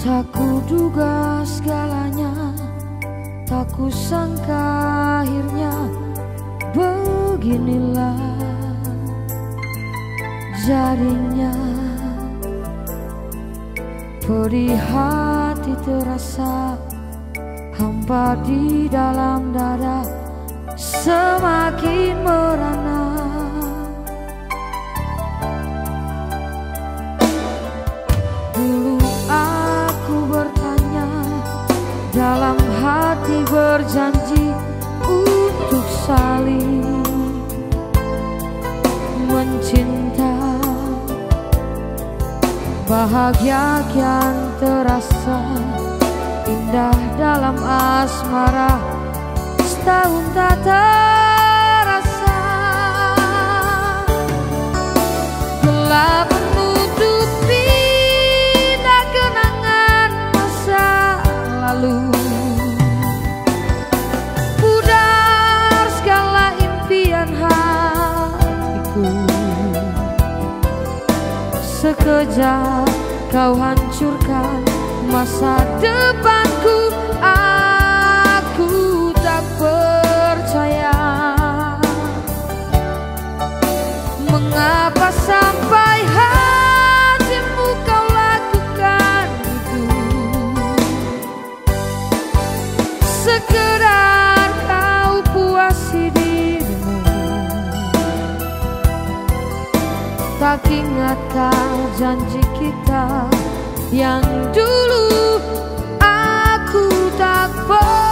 Tak kuduga segalanya, tak kusangka akhirnya beginilah jadinya. Pedih hati terasa, hampa di dalam dada semakin merana. Dulu aku bertanya, dalam hati berjanji untuk saling mencinta. Bahagia kian terasa, indah dalam asmara, setahun tak terasa. Gelap menutupi indah kenangan masa lalu. Pudar segala impian hatiku. Sekejap kau hancurkan masa depanku. Aku tak percaya, mengapa sampai hatimu kau lakukan itu. Sekedar kau puasi dirimu. Tak ingatkah janji kita yang dulu. Aku tak percaya.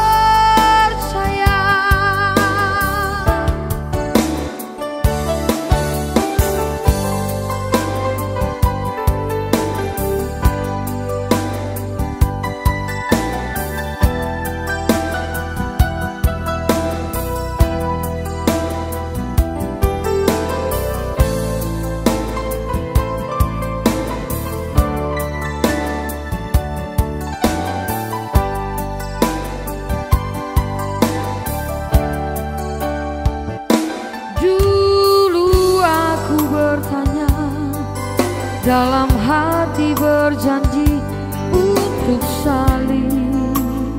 Dalam hati berjanji untuk saling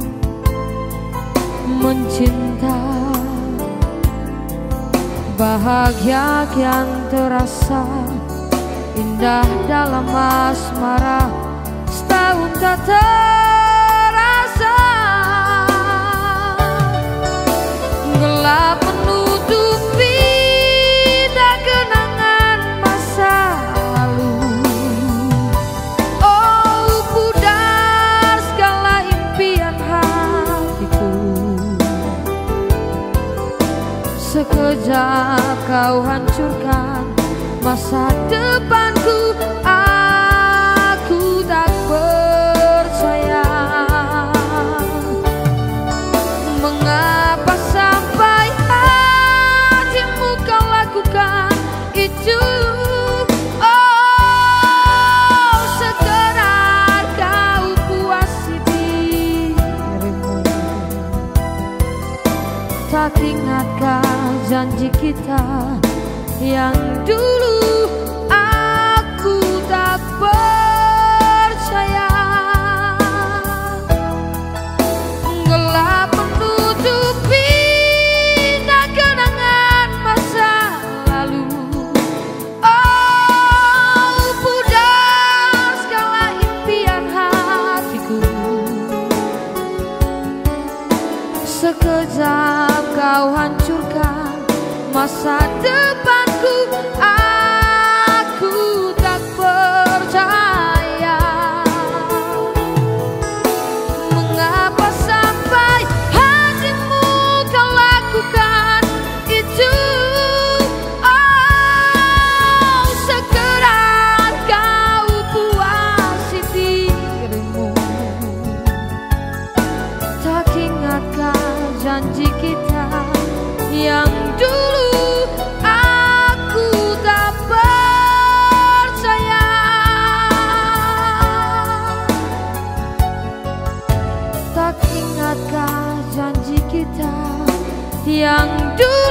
mencinta. Bahagia kian terasa, indah dalam asmara, setahun tak terasa. Gelap menutupi indah kenangan masa lalu. Sekejap kau hancurkan masa depanku. Aku tak percaya, mengapa sampai hatimu kau lakukan itu. Oh, sekedar kau puasi dirimu. Tak ingatkah janji kita yang dulu. Aku tak percaya. Gelap menutupi indah kenangan masa lalu. Oh, pudar segala impian hatiku. Sekejap kau hancurkan masa depanku. Aku tak percaya, mengapa sampai hatimu kau lakukan itu. Oh, sekedar kau puasi dirimu. Tak ingatkah janji kita yang dulu. Aku tak percaya. Tak ingatkah janji kita yang dulu.